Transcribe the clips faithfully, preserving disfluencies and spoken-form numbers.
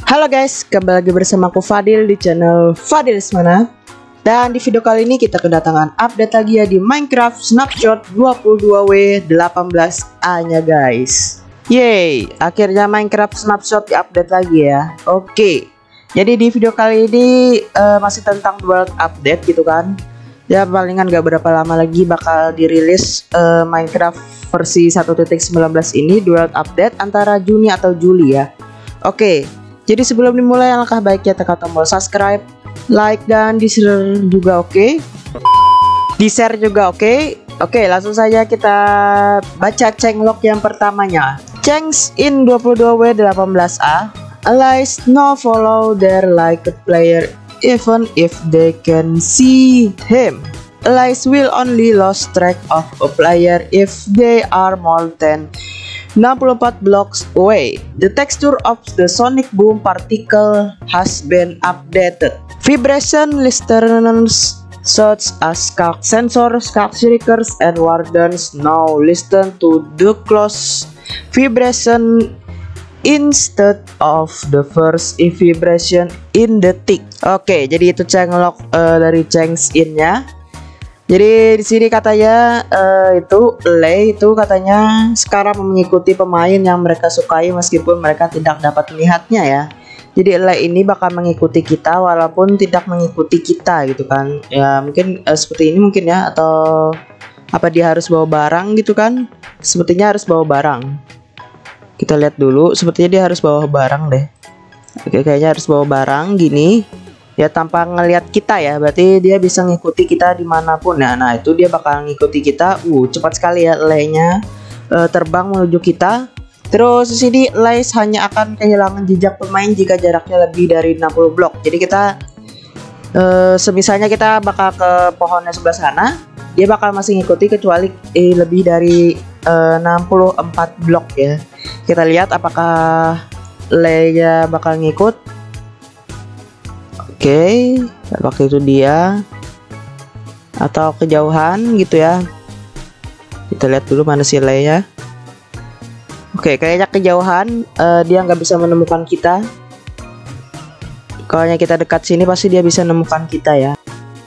Halo guys, kembali lagi bersama aku Fadil di channel Fadil Semana. Dan di video kali ini kita kedatangan update lagi ya di Minecraft Snapshot dua puluh dua W delapan belas A nya guys. Yeay, akhirnya Minecraft Snapshot diupdate lagi ya. Oke, jadi di video kali ini uh, masih tentang World Update gitu kan. Ya palingan gak berapa lama lagi bakal dirilis uh, Minecraft versi satu titik sembilan belas ini World Update antara Juni atau Juli ya. Oke, jadi sebelum dimulai alangkah baiknya tekan tombol subscribe, like, dan di share juga oke okay? Di share juga oke okay? Oke, langsung saja kita baca changelog yang pertamanya. Change in dua puluh dua W delapan belas A allies no follow their liked player even if they can see him. Allies will only lose track of a player if they are more than enam puluh empat blocks away. The texture of the sonic boom particle has been updated. Vibration listeners such as Skulk sensors, Skulk shriekers, and wardens now listen to the close vibration instead of the first vibration in the tick. Oke, jadi itu changelog uh, dari change in-nya. Jadi di sini katanya uh, itu Lei itu katanya sekarang mengikuti pemain yang mereka sukai meskipun mereka tidak dapat melihatnya ya. Jadi Lei ini bakal mengikuti kita walaupun tidak mengikuti kita gitu kan. Ya mungkin uh, seperti ini mungkin ya, atau apa dia harus bawa barang gitu kan? Sepertinya harus bawa barang. Kita lihat dulu, sepertinya dia harus bawa barang deh. Oke, kayaknya harus bawa barang gini. Ya tanpa ngelihat kita ya, berarti dia bisa ngikuti kita dimanapun ya. Nah itu dia bakal ngikuti kita. Uh cepat sekali ya Lei-nya uh, terbang menuju kita. Terus di sini Lei hanya akan kehilangan jejak pemain jika jaraknya lebih dari enam puluh blok. Jadi kita uh, semisalnya kita bakal ke pohonnya sebelah sana, dia bakal masih ngikuti kecuali eh, lebih dari uh, enam puluh empat blok ya. Kita lihat apakah Lei-nya bakal ngikut. Oke, okay, waktu itu dia atau kejauhan gitu ya. Kita lihat dulu mana si Lei-nya. Oke, okay, kayaknya kejauhan, uh, dia nggak bisa menemukan kita. Kalau kita dekat sini pasti dia bisa menemukan kita ya.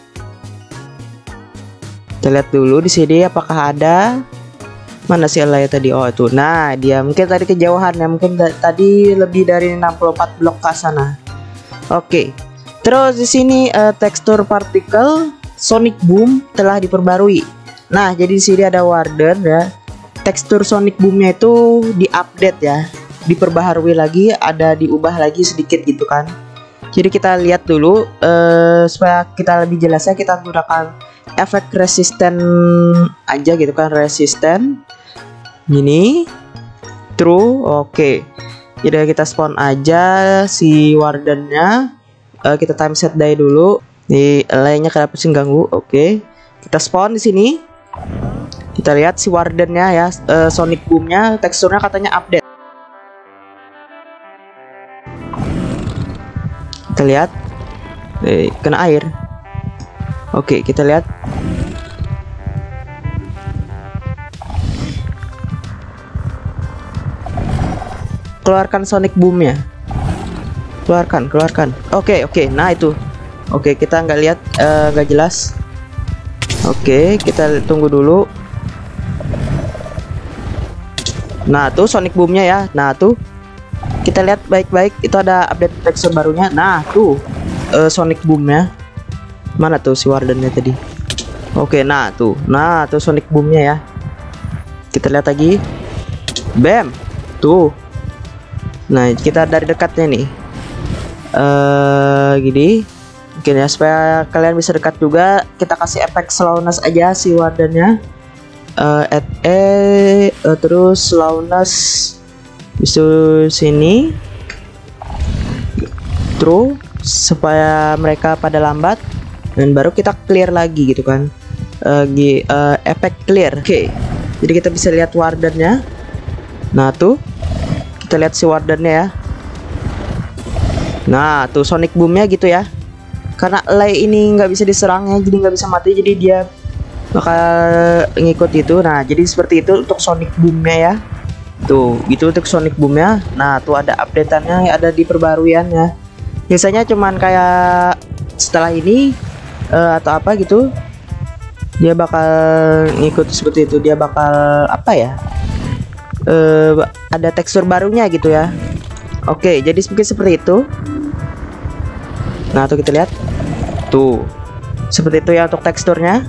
Kita lihat dulu di sini apakah ada. Mana si Lei tadi? Oh itu. Nah dia mungkin tadi kejauhan ya, mungkin tadi lebih dari enam puluh empat blok ke sana. Oke. Okay. Terus di sini uh, tekstur partikel sonic boom telah diperbarui. Nah, jadi di sini ada warden ya. Tekstur sonic boomnya itu diupdate ya, diperbaharui lagi, ada diubah lagi sedikit gitu kan. Jadi kita lihat dulu uh, supaya kita lebih jelasnya kita gunakan efek resisten aja gitu kan, resisten. Gini. True. Oke. Okay. Jadi kita spawn aja si wardennya. Uh, kita time set die dulu. Di lainnya kenapa sih ganggu? Oke, okay. Kita spawn di sini. Kita lihat si wardennya ya, uh, sonic boomnya teksturnya katanya update. Kita lihat, eh, kena air. Oke, okay, kita lihat. Keluarkan sonic boomnya. Keluarkan, keluarkan. Oke, okay, oke. Okay. Nah itu. Oke, okay, kita nggak lihat, nggak uh, jelas. Oke, okay, kita tunggu dulu. Nah tuh sonic boomnya ya. Nah tuh kita lihat baik-baik. Itu ada update tekstur barunya. Nah tuh uh, sonic boomnya. Mana tuh si wardennya tadi? Oke, okay, nah tuh, nah tuh sonic boomnya ya. Kita lihat lagi. Bam. Tuh. Nah kita dari dekatnya nih. Uh, gini mungkin ya supaya kalian bisa dekat juga, kita kasih efek slowness aja si wardennya. Uh, add e uh, terus slowness bisa sini true supaya mereka pada lambat, dan baru kita clear lagi gitu kan. Uh, uh, efek clear. Oke, okay. Jadi kita bisa lihat wardennya. Nah tuh kita lihat si wardennya ya. Nah tuh sonic boomnya gitu ya. Karena Lei ini nggak bisa diserang ya, jadi nggak bisa mati, jadi dia bakal ngikut itu. Nah jadi seperti itu untuk sonic boomnya ya. Tuh, gitu untuk Sonic Boom ya. Nah, tuh ada updateannya, ada di perbaruannya. Biasanya cuman kayak setelah ini uh, atau apa gitu, dia bakal ngikut seperti itu. Dia bakal apa ya? Uh, ada tekstur barunya gitu ya. Oke, jadi mungkin seperti itu. Nah, tuh kita lihat. Tuh. Seperti itu ya untuk teksturnya.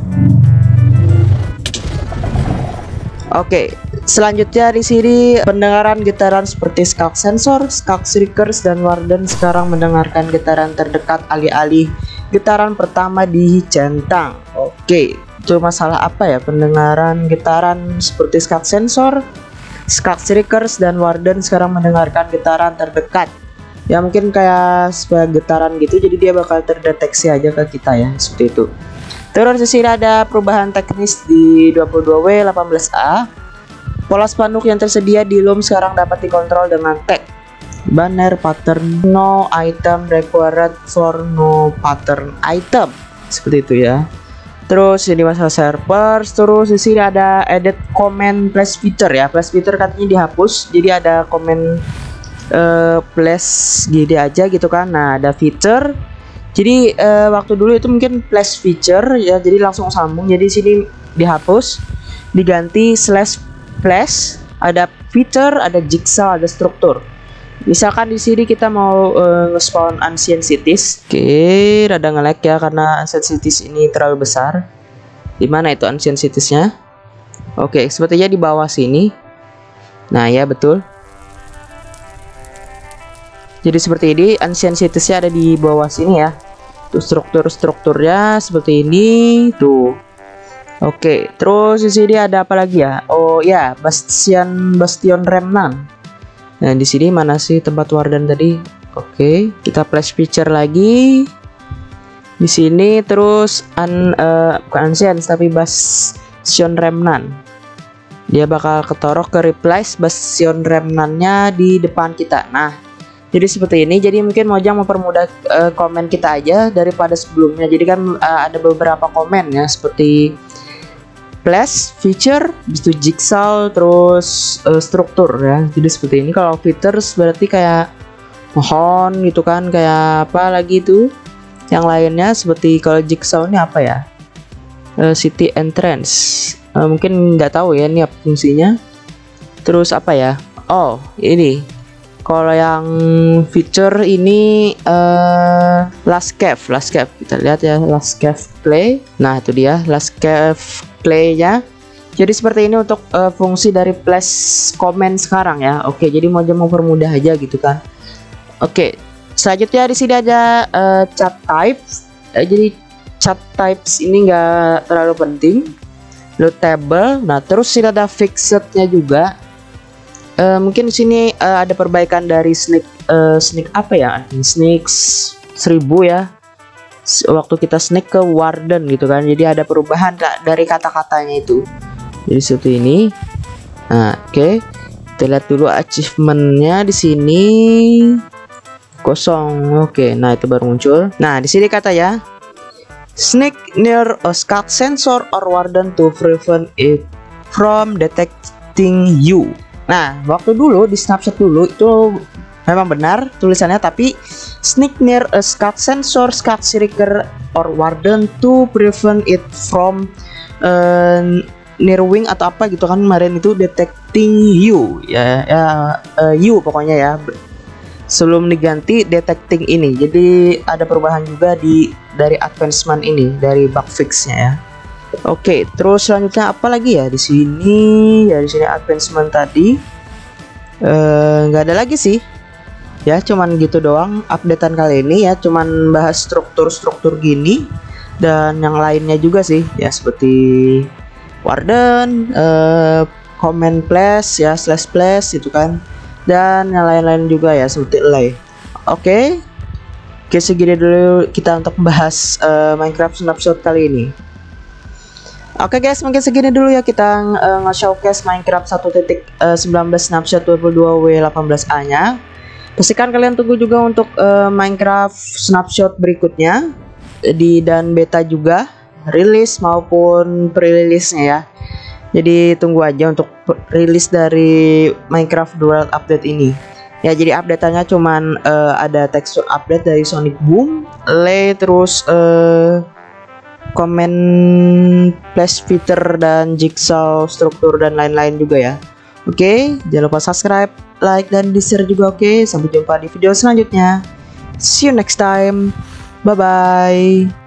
Oke, selanjutnya di sini pendengaran getaran seperti Skak Sensor, Skak Shriekers, dan Warden sekarang mendengarkan getaran terdekat alih-alih getaran pertama di centang. Oke, itu masalah apa ya? Pendengaran getaran seperti Skak Sensor, Skak Shriekers, dan Warden sekarang mendengarkan getaran terdekat. Ya mungkin kayak sebagai getaran gitu, jadi dia bakal terdeteksi aja ke kita ya, seperti itu. Terus di sini ada perubahan teknis di dua puluh dua W delapan belas A. Pola spanduk yang tersedia di loom sekarang dapat dikontrol dengan tag banner pattern no item required for no pattern item. Seperti itu ya. Terus ini masalah servers. Terus di sini ada edit comment place feature ya. Place feature katanya dihapus. Jadi ada komen uh, place gini aja gitu kan. Nah, ada feature. Jadi uh, waktu dulu itu mungkin flash feature ya, jadi langsung sambung. Jadi sini dihapus, diganti slash flash, ada feature, ada jigsaw, ada struktur. Misalkan di sini kita mau uh, nge-spawn ancient cities. Oke, rada nge-lag ya karena ancient cities ini terlalu besar. Di mana itu ancient citiesnya? Oke, sepertinya di bawah sini. Nah ya betul. Jadi seperti ini, ancient citiesnya ada di bawah sini ya. Tuh struktur-strukturnya seperti ini tuh. Oke, terus di sini ada apa lagi ya? Oh ya, Bastion Bastion Remnant. Nah, di sini mana sih tempat Warden tadi? Oke, kita flash feature lagi. Di sini terus an uh, bukan ancient tapi Bastion Remnant. Dia bakal ketorok ke replace Bastion Remnantnya di depan kita. Nah, jadi seperti ini. Jadi mungkin Mojang mempermudah uh, komen kita aja daripada sebelumnya. Jadi kan uh, ada beberapa komen ya seperti flash feature, itu jigsaw, terus uh, struktur ya. Jadi seperti ini. Kalau features berarti kayak mohon gitu kan, kayak apa lagi itu yang lainnya. Seperti kalau jigsaw ini apa ya, uh, city entrance, uh, mungkin nggak tahu ya ini apa fungsinya. Terus apa ya, oh ini kalau yang feature ini uh, last cave, last cave kita lihat ya, last cave play. Nah itu dia last cave play-nya. Jadi seperti ini untuk uh, fungsi dari flash comment sekarang ya. Oke, jadi mau mempermudah aja gitu kan. Oke, selanjutnya di sini ada uh, chat types. Uh, jadi chat types ini enggak terlalu penting. Load table. Nah terus sini ada fixed-nya juga. Uh, mungkin di sini uh, ada perbaikan dari sneak uh, sneak apa ya? Sneak seribu ya. Waktu kita sneak ke Warden gitu kan. Jadi ada perubahan dari kata-katanya itu. Jadi seperti ini. Nah, oke. Okay. Kita lihat dulu achievementnya di sini kosong. Oke, okay. Nah itu baru muncul. Nah, di sini kata ya. Sneak near a Skak Sensor or Warden to prevent it from detecting you. Nah, waktu dulu di snapshot dulu itu memang benar tulisannya, tapi sneak near a Skak Sensor, Skak Shrieker, or Warden to prevent it from uh, near wing atau apa gitu kan kemarin itu detecting you ya, ya uh, you pokoknya ya. Sebelum diganti detecting ini, jadi ada perubahan juga di dari advancement ini, dari bug fixnya ya. Oke, terus selanjutnya apa lagi ya di sini? Ya di sini advancement tadi nggak uh, ada lagi sih. Ya cuman gitu doang updatean kali ini ya, cuman bahas struktur-struktur gini dan yang lainnya juga sih ya, seperti Warden, uh, comment place ya, slash place itu kan, dan yang lain-lain juga ya seperti lay. Oke, oke segini dulu kita untuk membahas uh, Minecraft Snapshot kali ini. Oke okay guys, mungkin segini dulu ya kita uh, nge-showcase Minecraft satu titik sembilan belas Snapshot dua puluh dua W delapan belas A nya. Pastikan kalian tunggu juga untuk uh, Minecraft Snapshot berikutnya di dan beta juga, rilis maupun pre-rilisnya ya. Jadi tunggu aja untuk rilis dari Minecraft World Update ini. Ya, jadi update-nya cuman uh, ada texture update dari Sonic Boom, Lay, terus uh, komen flash feature dan jigsaw struktur dan lain-lain juga ya. Oke, jangan lupa subscribe, like, dan di-share juga. Oke, sampai jumpa di video selanjutnya. See you next time. Bye bye.